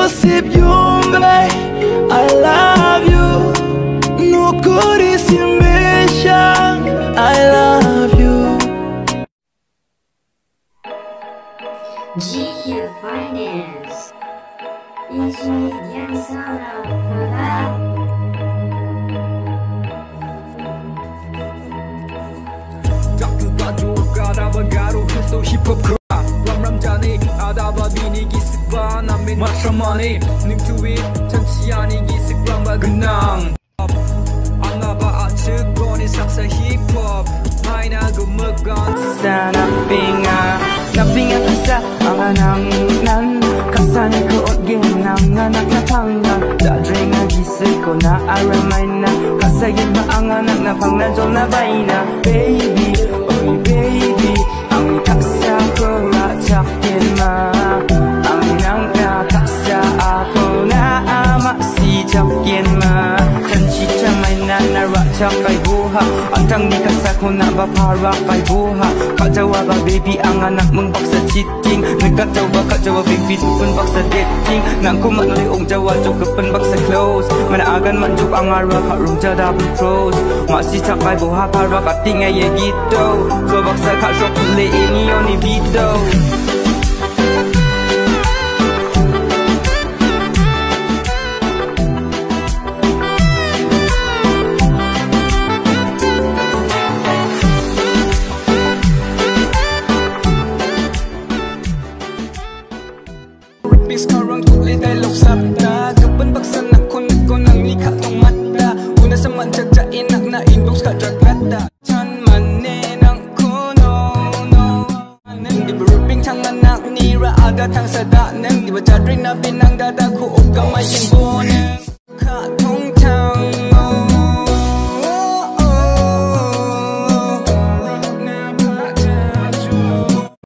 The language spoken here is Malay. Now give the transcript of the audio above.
sip yumbe. I love you. No kuri simbesha. I love you. GQ Finance. Isuit yang salah produk. Takut baju kada bagaru Kristo hip hop kera Ramjani ada babini gisik ba namin matramani ning tuwi chanchiani gisik ramba genang anga ba achugoni saksa hip hop mai na gumagan sa napinga kasa ang nan kasani ko od genang anak na panggang dadre nga gisik ko na aramay na kasayin ba ang anak na panglanjol na bayna baby oh baby ang taksa ko ratsakin ma ang nang nakaksa ako na ama si chapkin ma chanchi chamay na naratsak kay buha at ang nikasa ko na ba para kay buha kajawa ba baby ang anak mong baksa cheating nagkatawa kajawa baby tupan baksa dating nang kumanuli ong jawa jokapan baksa close manaagan manjuk ang ara karung jada pros masih capai buha para katingay gitu so baksa kasok le ini oni video sekarang tulis dialog sabda Gaban baksan ako nagkonang likha tong mata Una sa manjagja inak na inbox ka dragrata Chan manin ang kuno no Di ba ruping tang anak ni ra aga tang sada Nang di ba jadring na pinang dada ko o kamay yung bono